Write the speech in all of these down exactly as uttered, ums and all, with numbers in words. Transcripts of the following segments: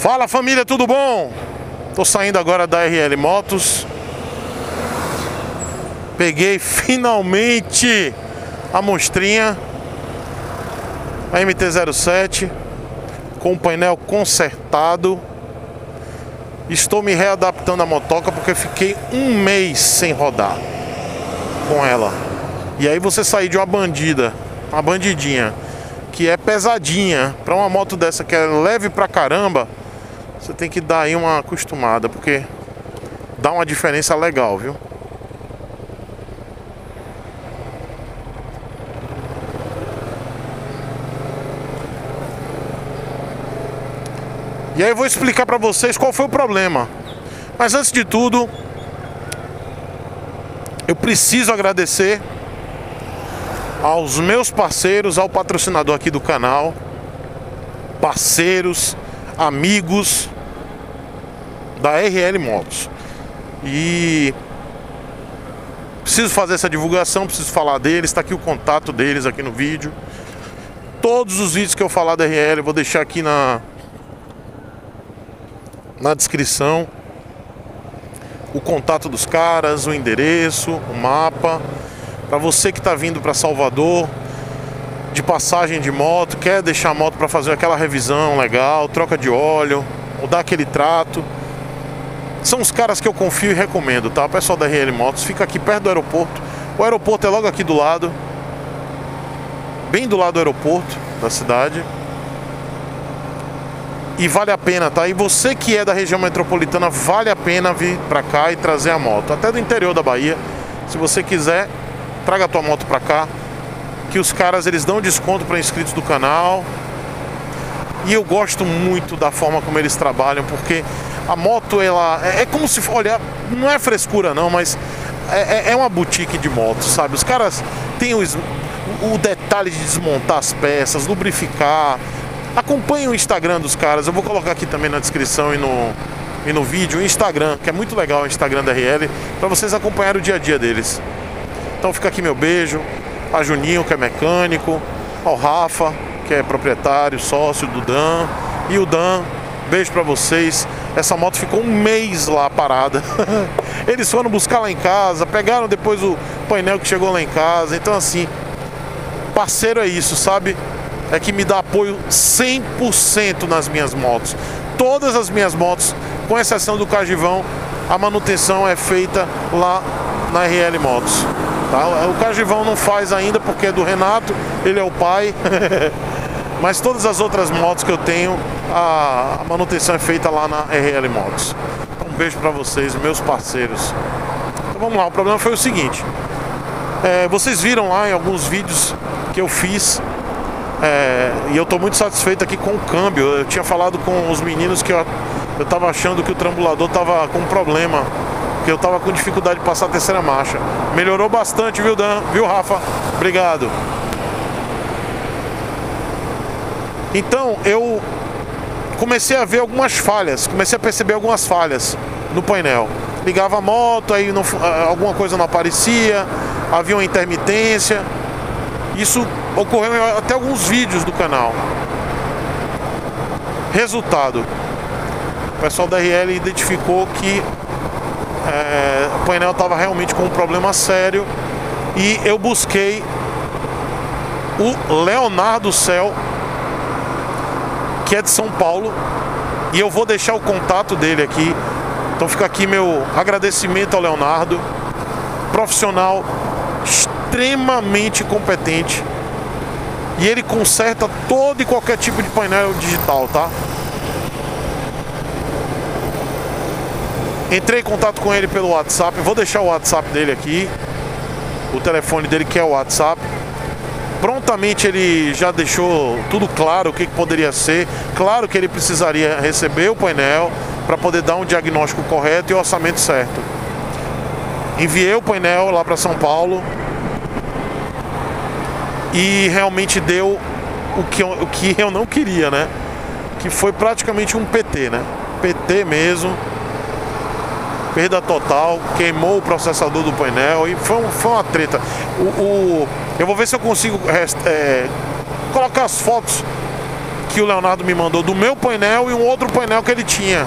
Fala família, tudo bom? Tô saindo agora da R L Motos. Peguei finalmente a monstrinha, a M T zero sete, com o painel consertado. Estou me readaptando à motoca porque fiquei um mês sem rodar com ela. E aí você sair de uma bandida, uma bandidinha, que é pesadinha, para uma moto dessa que é leve pra caramba, você tem que dar aí uma acostumada, porque dá uma diferença legal, viu? E aí eu vou explicar pra vocês qual foi o problema. Mas antes de tudo, eu preciso agradecer aos meus parceiros, ao patrocinador aqui do canal, parceiros, amigos da R L Motos. E preciso fazer essa divulgação, preciso falar deles, está aqui o contato deles aqui no vídeo. Todos os vídeos que eu falar da R L eu vou deixar aqui na na descrição o contato dos caras, o endereço, o mapa. Para você que está vindo para Salvador de passagem de moto, quer deixar a moto para fazer aquela revisão legal, troca de óleo, ou dar aquele trato, são os caras que eu confio e recomendo, tá? O pessoal da R L Motos fica aqui perto do aeroporto. O aeroporto é logo aqui do lado, bem do lado do aeroporto da cidade. E vale a pena, tá? E você que é da região metropolitana, vale a pena vir pra cá e trazer a moto. Até do interior da Bahia, se você quiser, traga a tua moto pra cá, que os caras, eles dão desconto para inscritos do canal. E eu gosto muito da forma como eles trabalham, porque a moto, ela é, é como se, olha, não é frescura não, mas é, é uma boutique de motos, sabe? Os caras têm o, o detalhe de desmontar as peças, lubrificar. Acompanhe o Instagram dos caras, eu vou colocar aqui também na descrição e no, e no vídeo o Instagram, que é muito legal o Instagram da R L, para vocês acompanharem o dia a dia deles. Então fica aqui meu beijo, a Juninho, que é mecânico, ao Rafa, que é proprietário, sócio do Dan, e o Dan, beijo para vocês. Essa moto ficou um mês lá parada. Eles foram buscar lá em casa, pegaram depois o painel que chegou lá em casa. Então assim, parceiro é isso, sabe? É que me dá apoio cem por cento nas minhas motos. Todas as minhas motos, com exceção do Cagivão, a manutenção é feita lá na R L Motos, tá? O Cagivão não faz ainda porque é do Renato, ele é o pai. Mas todas as outras motos que eu tenho, a, a manutenção é feita lá na R L Motos. Então, um beijo pra vocês, meus parceiros. Então vamos lá, o problema foi o seguinte. É, vocês viram lá em alguns vídeos que eu fiz. É, e eu estou muito satisfeito aqui com o câmbio. Eu tinha falado com os meninos que eu, eu tava achando que o trambulador tava com problema, que eu tava com dificuldade de passar a terceira marcha. Melhorou bastante, viu, Dan? Viu, Rafa? Obrigado. Então eu comecei a ver algumas falhas, comecei a perceber algumas falhas no painel. Ligava a moto, aí não, alguma coisa não aparecia, havia uma intermitência. Isso ocorreu em até alguns vídeos do canal. Resultado: o pessoal da R L identificou que é, o painel estava realmente com um problema sério. E eu busquei o Leonardo Cel, que é de São Paulo, e eu vou deixar o contato dele aqui. Então fica aqui meu agradecimento ao Leonardo, profissional extremamente competente, e ele conserta todo e qualquer tipo de painel digital, tá? Entrei em contato com ele pelo WhatsApp, vou deixar o WhatsApp dele aqui, o telefone dele, que é o WhatsApp. Prontamente ele já deixou tudo claro o que, que poderia ser. Claro que ele precisaria receber o painel para poder dar um diagnóstico correto e o orçamento certo. Enviei o painel lá para São Paulo e realmente deu o que, eu, o que eu não queria, né? Que foi praticamente um P T, né? P T mesmo. Perda total, queimou o processador do painel e foi, um, foi uma treta. O, o, eu vou ver se eu consigo é, colocar as fotos que o Leonardo me mandou do meu painel e um outro painel que ele tinha.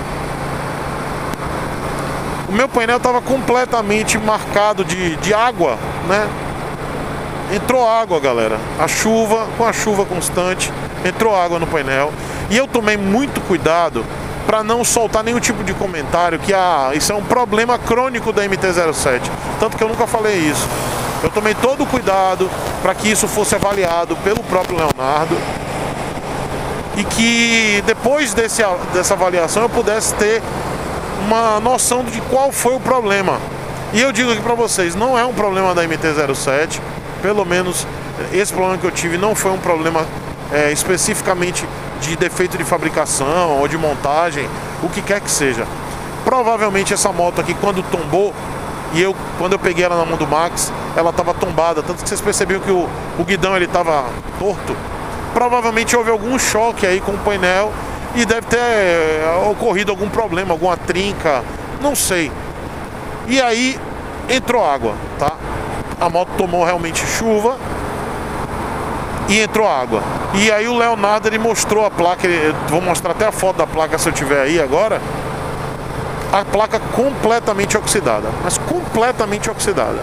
O meu painel estava completamente marcado de, de água, né? Entrou água, galera. A chuva, com a chuva constante, entrou água no painel. E eu tomei muito cuidado para não soltar nenhum tipo de comentário que ah, isso é um problema crônico da M T zero sete. Tanto que eu nunca falei isso. Eu tomei todo o cuidado para que isso fosse avaliado pelo próprio Leonardo e que depois desse, dessa avaliação eu pudesse ter uma noção de qual foi o problema. E eu digo aqui para vocês, não é um problema da M T zero sete, pelo menos esse problema que eu tive não foi um problema é, especificamente de defeito de fabricação ou de montagem, o que quer que seja. Provavelmente essa moto aqui, quando tombou, e eu, quando eu peguei ela na mão do Max, ela estava tombada, tanto que vocês perceberam que o, o guidão ele estava torto. Provavelmente houve algum choque aí com o painel e deve ter é, ocorrido algum problema, alguma trinca, não sei. E aí entrou água, tá? A moto tomou realmente chuva e entrou água. E aí o Leonardo ele mostrou a placa, ele, vou mostrar até a foto da placa se eu tiver aí agora. A placa completamente oxidada, mas completamente oxidada.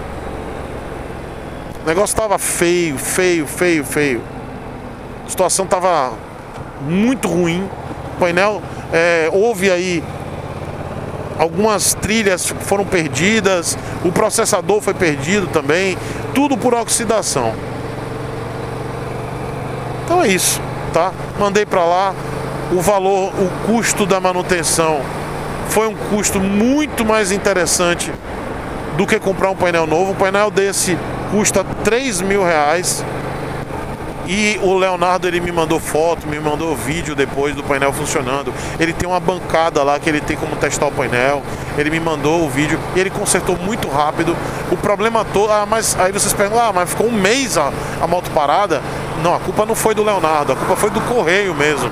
O negócio estava feio, feio, feio, feio. A situação estava muito ruim. O painel, é, houve aí algumas trilhas foram perdidas, o processador foi perdido também, tudo por oxidação. Então é isso, tá? Mandei para lá. O valor, o custo da manutenção foi um custo muito mais interessante do que comprar um painel novo. Um painel desse custa três mil reais. E o Leonardo ele me mandou foto, me mandou vídeo depois do painel funcionando. Ele tem uma bancada lá que ele tem como testar o painel. Ele me mandou o vídeo e ele consertou muito rápido. O problema todo... Ah, mas aí vocês perguntam, ah, mas ficou um mês a, a moto parada? Não, a culpa não foi do Leonardo, a culpa foi do correio mesmo.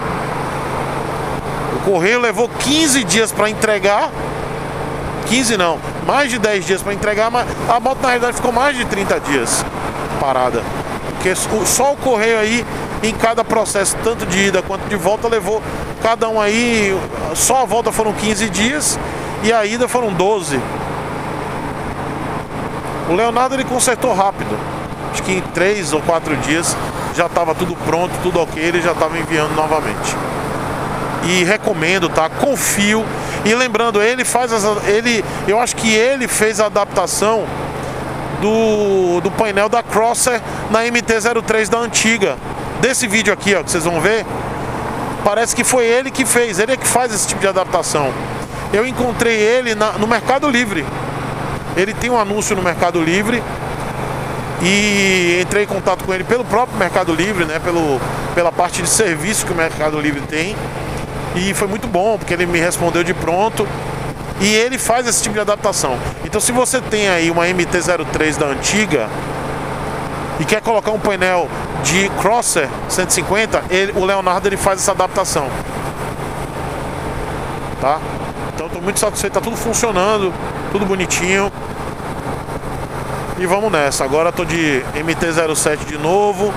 O correio levou quinze dias para entregar. quinze não, mais de dez dias para entregar, mas a moto na realidade ficou mais de trinta dias parada. Porque só o correio aí, em cada processo, tanto de ida quanto de volta, levou cada um aí, só a volta foram quinze dias e a ida foram doze. O Leonardo ele consertou rápido, acho que em três ou quatro dias já estava tudo pronto, tudo ok, ele já estava enviando novamente. E recomendo, tá? Confio. E lembrando, ele faz as, ele, eu acho que ele fez a adaptação do, do painel da Crosser na M T zero três da antiga. Desse vídeo aqui, ó, que vocês vão ver, parece que foi ele que fez, ele é que faz esse tipo de adaptação. Eu encontrei ele na, no Mercado Livre. Ele tem um anúncio no Mercado Livre e entrei em contato com ele pelo próprio Mercado Livre, né, pelo, pela parte de serviço que o Mercado Livre tem. E foi muito bom, porque ele me respondeu de pronto. E ele faz esse tipo de adaptação. Então se você tem aí uma M T zero três da antiga e quer colocar um painel de Crosser cento e cinquenta, ele, o Leonardo ele faz essa adaptação. Tá? Então estou muito satisfeito, tá tudo funcionando, tudo bonitinho. E vamos nessa. Agora estou de M T zero sete de novo.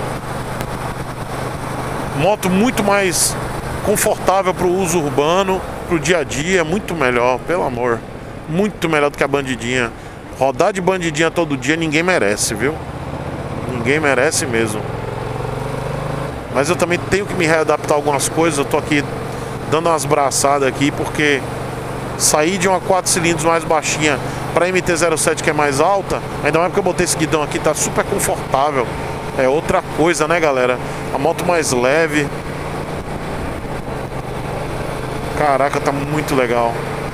Moto muito mais confortável para o uso urbano, para o dia a dia, muito melhor, pelo amor, muito melhor do que a bandidinha. Rodar de bandidinha todo dia ninguém merece, viu? Ninguém merece mesmo. Mas eu também tenho que me readaptar a algumas coisas. Eu tô aqui dando umas braçadas aqui, porque sair de uma quatro cilindros mais baixinha para M T zero sete que é mais alta, ainda mais porque eu botei esse guidão aqui, tá super confortável. É outra coisa, né, galera? A moto mais leve. Caraca, tá muito legal.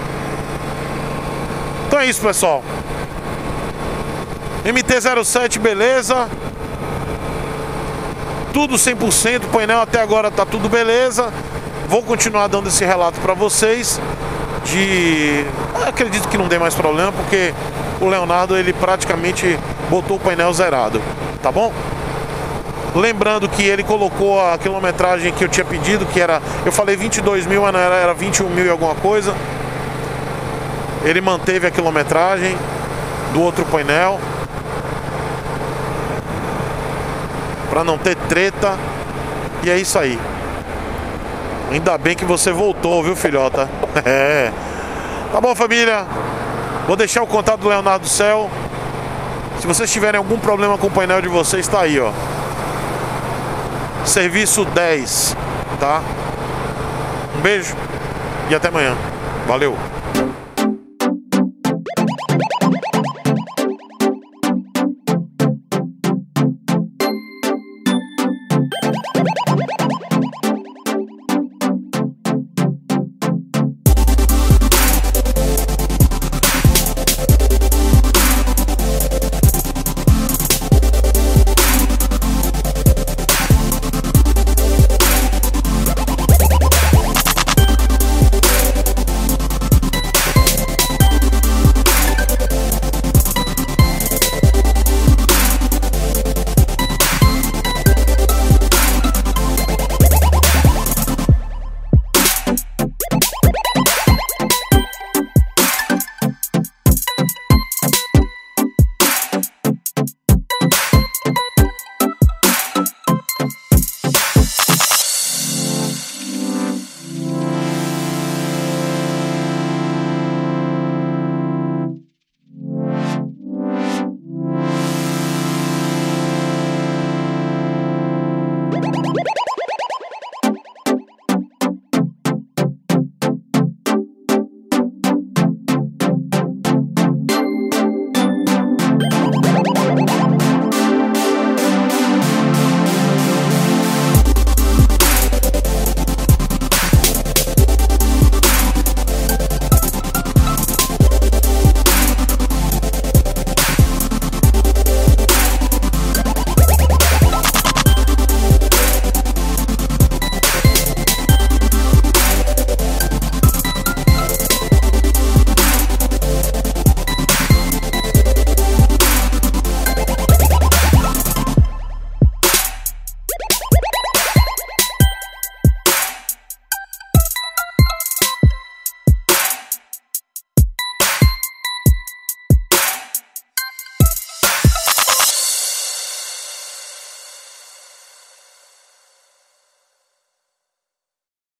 Então é isso, pessoal. M T zero sete, beleza. Tudo cem por cento. O painel até agora tá tudo beleza. Vou continuar dando esse relato pra vocês. De... Eu acredito que não dê mais problema, porque o Leonardo, ele praticamente botou o painel zerado. Tá bom? Lembrando que ele colocou a quilometragem que eu tinha pedido, que era... Eu falei vinte e dois mil, mas não era, era vinte e um mil e alguma coisa. Ele manteve a quilometragem do outro painel, para não ter treta. E é isso aí. Ainda bem que você voltou, viu, filhota? É. Tá bom, família? Vou deixar o contato do Leonardo do Céu. Se vocês tiverem algum problema com o painel de vocês, tá aí, ó. Serviço dez, tá? Um beijo e até amanhã. Valeu!